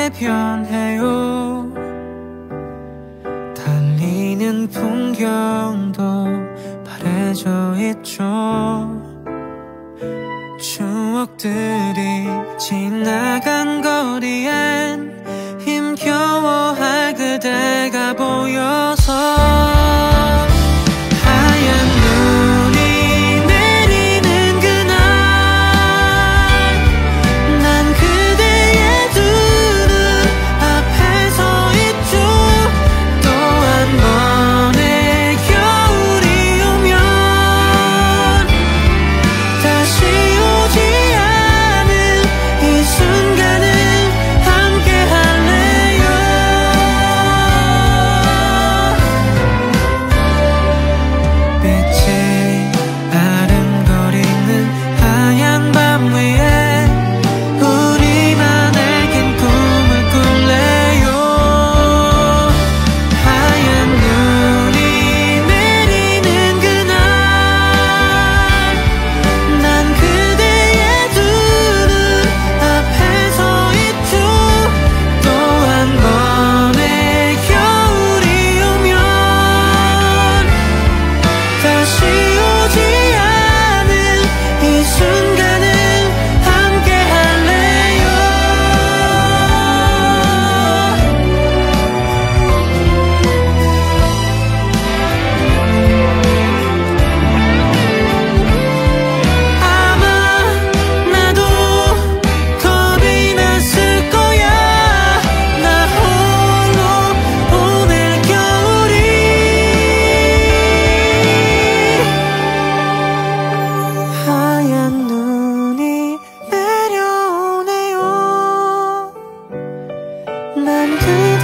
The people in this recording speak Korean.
게 변해요. 달리는 풍경도 바래져 있죠. 추억들이 지나간 거리엔 힘겨워할 그대가 보여서 하얀 눈이 내리는 그날 난 그대의 두 눈 앞에 서 있죠. 또 한 번의 겨울이 오면 다시 오지 않은 이 순간을 함께 할래요. 빛이 아른거리는 하얀 밤 위에 우리만의 긴 꿈을 꿀래요. 하얀 눈이 내리는 그날 난 그대의 두 눈 앞에 서 있죠. 또 한 번의 겨울이 오면 다시 오지 않은 이 순간을 함께 할래요. 아마 나도 겁이 났을 거야. 나 홀로 오늘 겨울이 하얀 눈이 내려오네요. 난